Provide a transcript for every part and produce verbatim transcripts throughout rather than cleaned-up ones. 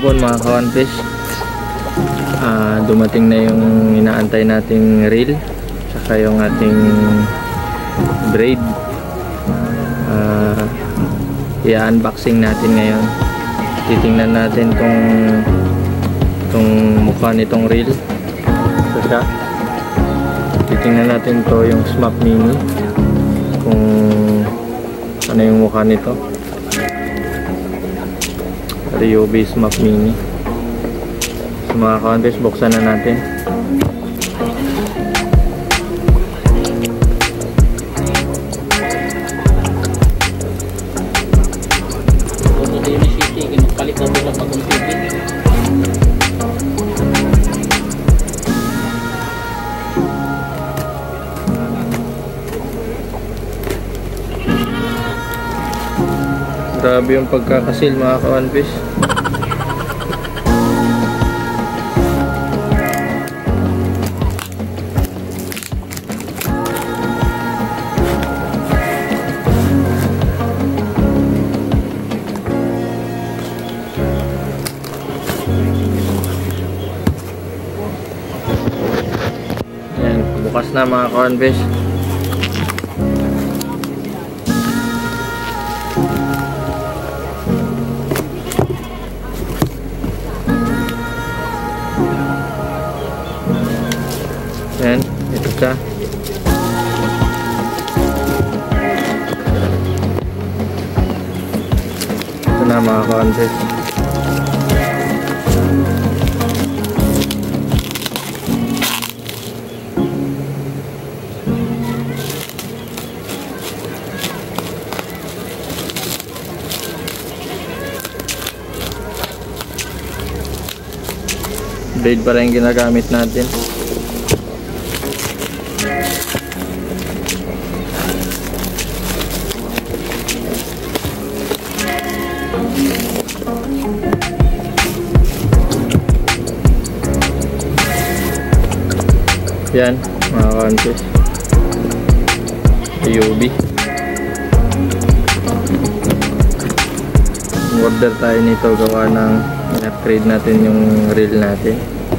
hapon mga ka-One-Piece. uh, Dumating na yung inaantay nating reel, saka yung ating braid. uh, I-unboxing natin ngayon. Titingnan natin tong tong mukha nitong reel. Saka titingnan natin to yung Smap Mini, kung ano yung mukha nito. Ryobi Smap Mini. So mga ka-One-Piece, buksan na natin. Grabe yung pagkakasil mga ka-One-Piece. Yan, bukas na mga ka-One-Piece. Yan, ito siya. Ito na mga ka-One-Piece. Blade pa rin ginagamit natin. Yan mga ka-One-Piece, Ryobi. Order tayo nito, gawa ng in-upgrade natin yung reel natin.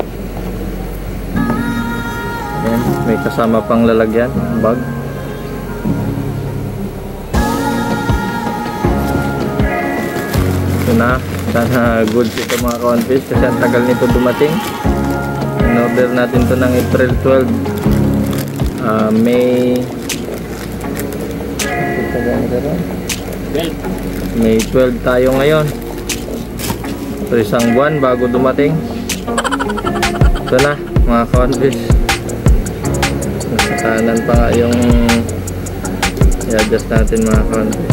Yan, may kasama pang lalagyan, bag. Ito na, sana goods ito mga ka-One-Piece, kasi ang tagal nito dumating. In-order natin to ng April twelve, uh, May May twelve tayo ngayon. So isang buwan bago dumating. Ito na mga ka-One-Piece. Nasa kanan pa nga yung i-adjust natin mga ka-One-Piece.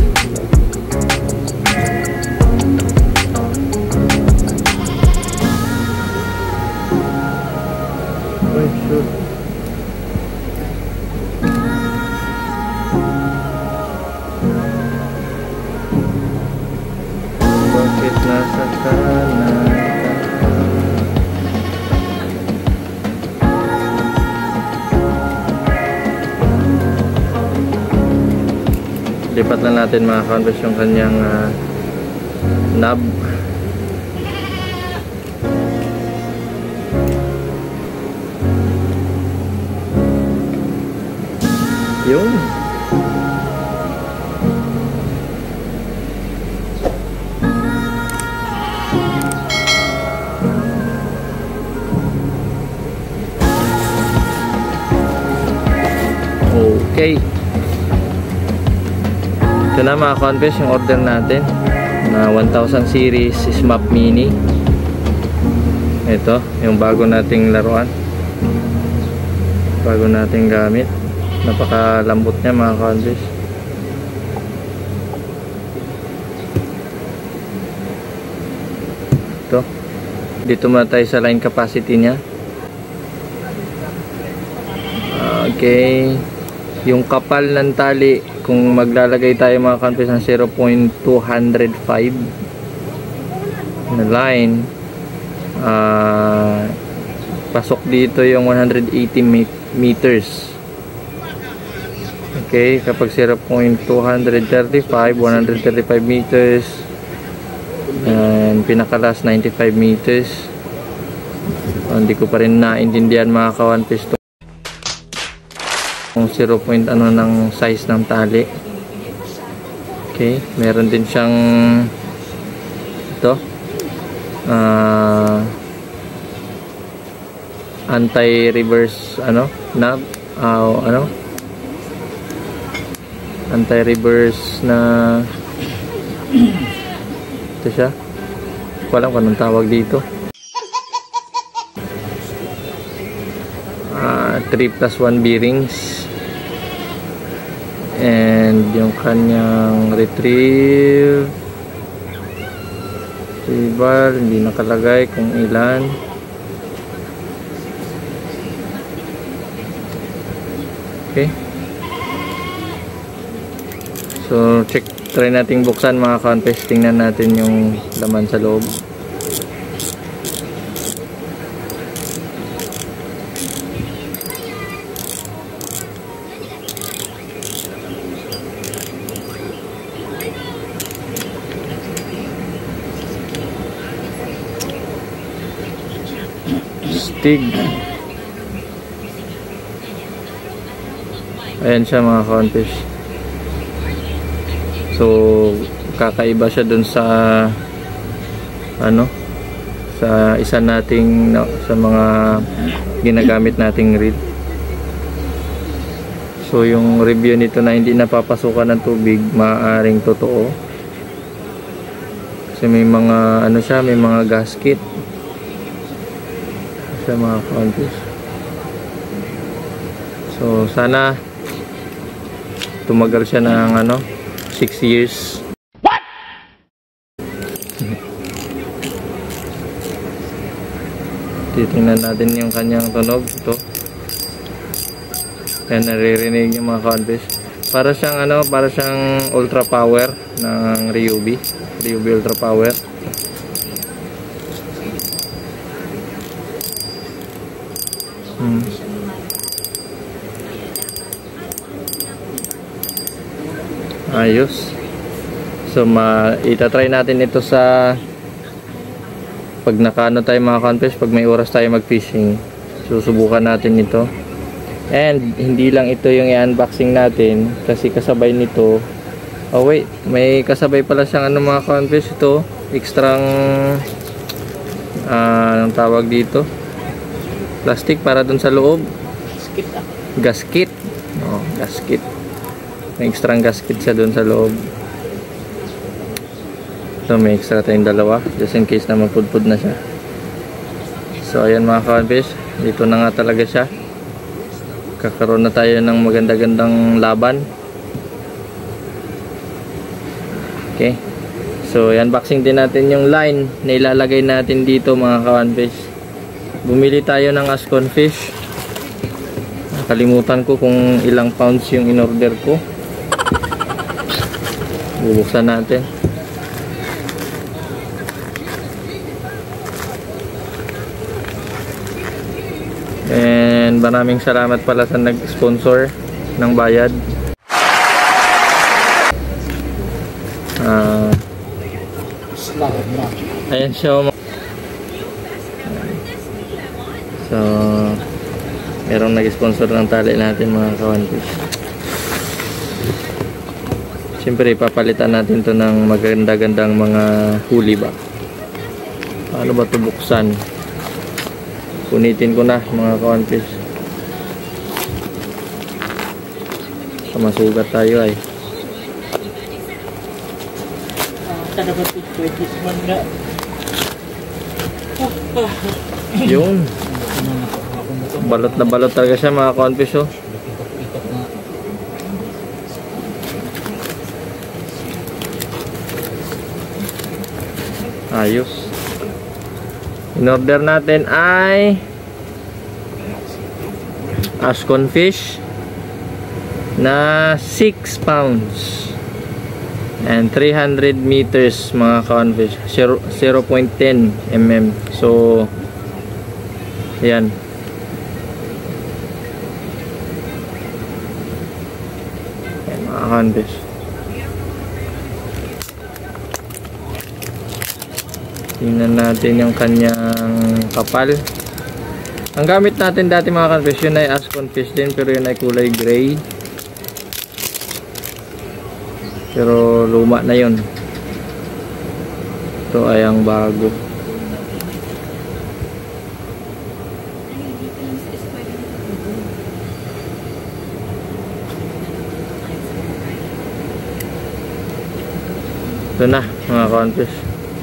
Oh, shoot. Bakit nasa kanan? Lipat lang natin mga ka-One-Piece yung kanyang uh, knob. Yun. Okay. Ito na mga ka-One-Piece yung order natin na one thousand series Smap Mini. Ito yung bago nating laruan, bago nating gamit. Napakalambot niya mga ka-One-Piece. Ito, dito muna tayo sa line capacity niya. Okay, yung kapal ng tali, kung maglalagay tayo mga ka-One-Piece ng zero point two zero five na line, uh, pasok dito yung one hundred eighty meters. Okay, kapag zero point two three five, one hundred thirty-five meters, uh, and pinakalas ninety-five meters. So, hindi ko pa rin naintindihan mga ka-one piece to kung zero point ano ng size ng tali. Okay, meron din siyang ito uh, anti-reverse ano knob, uh, ano anti-reverse na ito siya. Hindi ko alam kung anong tawag dito. uh, three plus one bearings, and yung kanyang retrieve retrieval hindi nakalagay kung ilan. Okay, so check, try nating buksan mga ka-one piece. Tingnan natin yung laman sa loob. Stig. Ayan siya mga ka-one piece. So kakaiba siya dun sa ano sa isa nating no, sa mga ginagamit nating reel. So yung review nito na hindi napapasukan ng tubig, maaaring totoo kasi may mga ano siya, may mga gasket sa mga ka-one piece. So sana tumagal siya ng ano six years. What? Titingnan natin yung kanyang tunog. Ito. Yan, naririnig yung mga ka-one piece. Para siyang ano, para siyang ultra power ng Ryobi. Ryobi ultra power. Hmm. Ayos. So ma itatry natin ito sa pag nakaano tayo mga ka-one piece, pag may oras tayo mag-fishing. Susubukan natin ito. And hindi lang ito yung i-unboxing natin kasi kasabay nito. Oh wait, may kasabay pala siyang ano mga ka-one piece, ito extrang uh, anong tawag dito? Plastic para dun sa loob. Gasket. Oh, gasket. May extra gasket siya doon sa loob. So may extra tayong dalawa just in case na magpudpud na siya. So ayan mga ka-one piece, dito na nga talaga siya. Kakaroon na tayo ng maganda-gandang laban. Okay, so unboxing din natin yung line na ilalagay natin dito mga ka-one piece. Bumili tayo ng Ascon fish. Nakalimutan ko kung ilang pounds yung in-order ko. Bubuksan natin. And maraming salamat pala sa nag-sponsor ng bayad. Uh, ayan siya. So merong nag-sponsor ng tali natin mga ka-one piece. Siyempre papalitan natin to ng maganda-gandang mga huli ba. Paano ba ito buksan? Punitin ko na mga ka-one piece. Masugat tayo ay. Yun. Balot na balot talaga siya mga ka-one piece oh. Ayos. In-order natin ay Ascon fish na six pounds and three hundred meters mga ka-one piece, zero point one zero millimeters. So ayan. Ayan mga ka-one piece. Tingnan natin yung kanyang kapal. Ang gamit natin dati mga ka-fish, yun ay Ascon fish din, pero yun ay kulay gray. Pero luma na yun. Ito ay ang bago. Ito na mga ka-fish.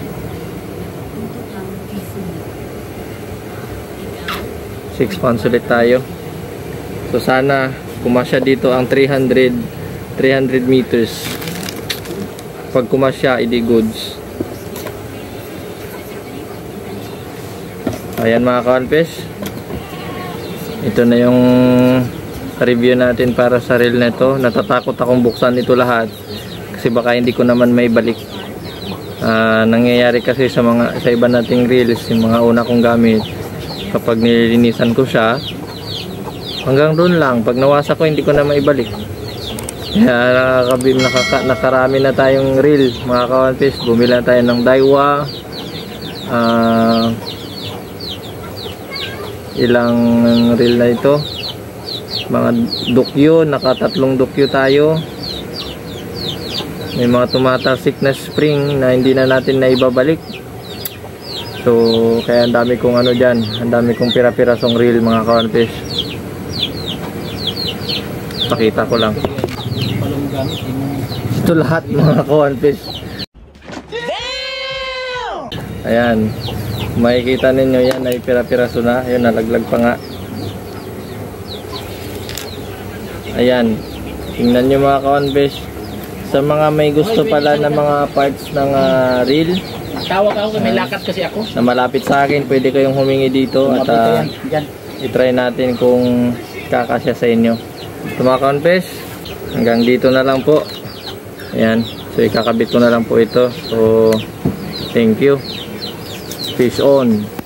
six pounds ulit tayo. So sana kumasya dito ang three hundred meters. Pag kumasya, edi goods. Ayan mga ka-fish. Ito na yung review natin para sa reel na ito. Natatakot akong buksan ito lahat kasi baka hindi ko naman may balik. Uh, nangyayari kasi sa mga sa iba nating reels, yung mga una kong gamit, kapag nililinisan ko siya, hanggang doon lang. Pag nawasa ko, hindi ko na maibalik. Kaya nakakabim, nakaka, nakarami na tayong reel mga ka-fish. Bumili na tayo ng Daiwa. Uh, ilang reel na ito. Mga dukyo, nakatatlong dukyo tayo. May mga tumatalsik na spring na hindi na natin na ibabalik. So, kaya ang dami kong ano dyan, ang dami kong pira-pirasong reel mga ka-fish. Pakita ko lang. Ito lahat mga ka-fish. Ayan. Makikita ninyo yan ay pira-piraso na. Ayun, nalaglag pa nga. Ayan. Tingnan nyo mga ka-fish. Sa mga may gusto pala ng mga parts ng uh, reel, tawag ako, may lakat kasi ako na malapit sa akin, pwede kayong humingi dito at uh, i-try natin kung kakasya sa inyo. Ito mga ka-fish, hanggang dito na lang po. Ayan, so ikakabit ko na lang po ito. So thank you, fish on.